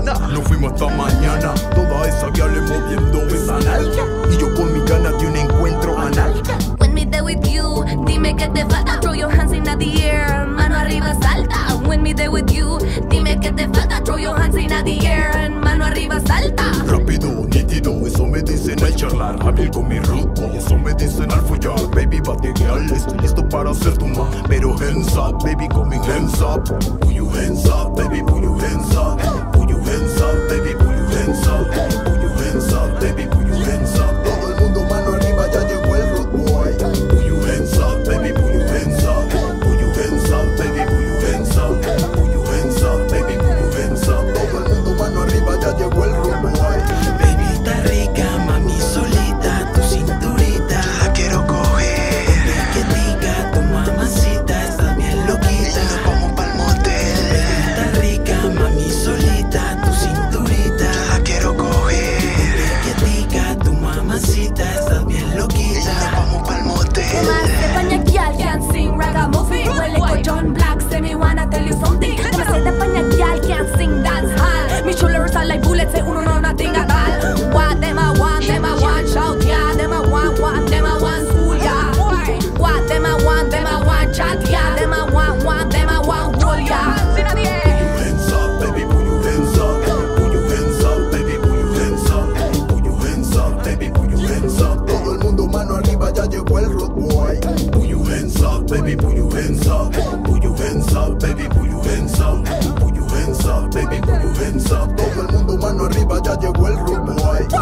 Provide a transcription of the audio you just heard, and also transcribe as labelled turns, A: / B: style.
A: pana. Nos fuimos hasta mañana. Toda esa guiale moviendo esa nalga. Y yo con mi ganas de un encuentro anal.
B: When me there with you, dime que te falta. Throw your hands in the air, mano arriba salta. When me there with you, dime que te falta. Throw your hands in the air, mano arriba salta.
A: Rápido, nítido, eso me dicen al charlar. Hábil con mi ritmo, eso me dicen al follar. Baby, bate girl, estoy listo para ser tu ma. Pero hands up, baby, coming hands up. Put your hands up, baby, put your hands up. Put your hands up, baby, put your hands up. Put your hands up, baby, put your hands up. Todo el mundo mano arriba, ya llegó el road boy. Put your hands up, baby, put your hands up. Put your hands up, baby, put your hands up. Put your hands up, baby, put your hands up. Todo el mundo mano arriba, ya llegó el road boy.
C: Baby, está rica, mami, solita, tu cinturita. Yo la quiero coger. Que diga, tu mamacita, está bien loquita. Nos vamos pa'l motel. Baby, está rica, mami, solita, tu cinturita. Yo la quiero coger. Que diga, tu mamacita, está bien loquita. Nos vamos pa'l motel.
B: España girl can sing ragamuffin. Well, like John Black, say me wanna tell you something. Them say the España girl can sing dance hall. Me shoulders are like bullets, say uno no nothing at all. What them I want, shout yeah. Them I want, them I want school yeah. What them I want, chat yeah. Them I want, them I want roll yeah.
A: Put your hands up, baby, put your hands up. Put your hands up, baby, put your hands up. Put your hands up, baby, put your hands up. Todo el mundo mano arriba, ya llegó el road boy. Put your hands up, baby, put your hands up. Put your hands up, baby, put your hands up. Put your hands up, baby, put your hands up. Todo el mundo mano arriba, ya llegó el road boy.